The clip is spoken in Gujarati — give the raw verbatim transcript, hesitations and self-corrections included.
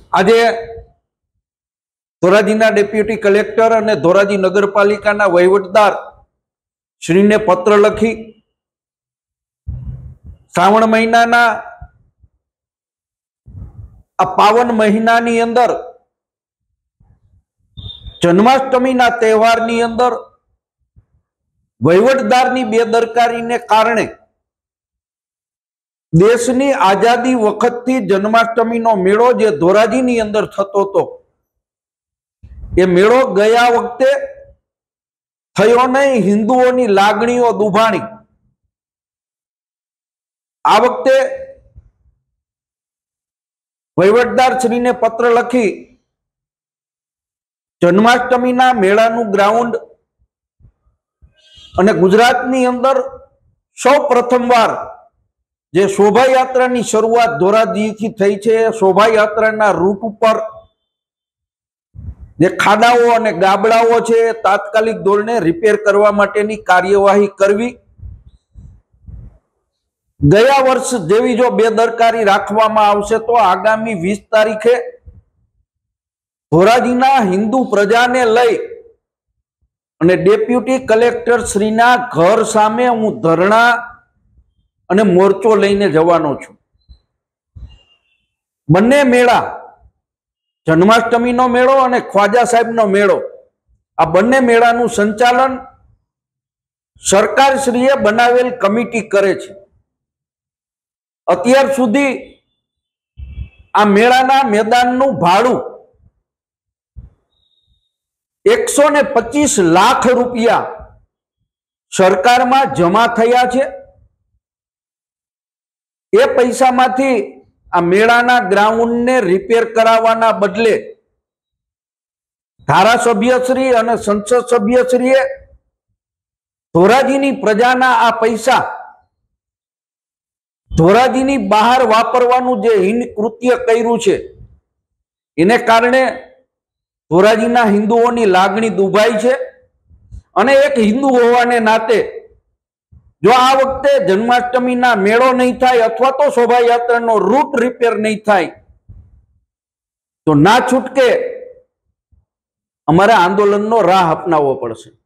આજે ધોરાજીના ડેપ્યુટી કલેક્ટર અને ધોરાજી નગરપાલિકાના વહીવટદાર શ્રીને પત્ર લખી શ્રાવણ મહિનાના આ પાવન મહિનાની અંદર જન્માષ્ટમીના તહેવારની અંદર વહીવટદારની બેદરકારીને કારણે દેશની આઝાદી વખતથી જન્માષ્ટમીનો મેળો જે ધોરાજીની અંદર થતો હતો એ મેળો ગયા વખતે થયો નહીં, હિન્દુઓની લાગણીઓ દુભાણી. આ વખતે વહીવટદાર શ્રીને પત્ર લખી જન્માષ્ટમીના મેળાનું ગ્રાઉન્ડ અને ગુજરાતની અંદર સૌ પ્રથમવાર જે શોભાયાત્રાની શરૂઆત ધોરાજીથી થઈ છે, શોભાયાત્રાના રૂટ ઉપર જે ખાડાઓ અને ગાબડાઓ છે તાત્કાલિક ધોરણે રિપેર કરવા માટેની કાર્યવાહી કરવી. ગયા વર્ષ જેવી જો બેદરકારી રાખવામાં આવશે તો આગામી વીસ તારીખે ધોરાજીના હિન્દુ પ્રજાને લઈ અને ડેપ્યુટી કલેક્ટર શ્રીના ઘર સામે હું ધરણા અને મોરચો લઈને જવાનો છું. બંને મેળા, જન્માષ્ટમીનો મેળો અને ખ્વાજા સાહેબનો મેળો, આ બંને મેળાનું સંચાલન સરકારશ્રીએ બનાવેલ કમિટી કરે છે. અત્યાર સુધી આ મેળાના મેદાનનું ભાડું એકસો ને પચીસ લાખ રૂપિયા સરકારમાં જમા થયા છે. એ પૈસામાંથી આ મેળાના ગ્રાઉન્ડને રિપેર કરાવવાના બદલે ધારાસભ્યશ્રી અને સંસદ સભ્યશ્રીએ ધોરાજીની પ્રજાના આ પૈસા ધોરાજીની બહાર વાપરવાનું જે હીન કૃત્ય કર્યું છે એને કારણે ધોરાજીના હિન્દુઓની લાગણી દુભાઈ છે. અને એક હિન્દુ હોવાને નાતે જો આ વખતે જન્માષ્ટમીના મેળો નહીં થાય અથવા તો શોભાયાત્રાનો રૂટ રિપેર નહીં થાય તો ના છૂટકે અમારે આંદોલનનો રાહ અપનાવવો પડશે.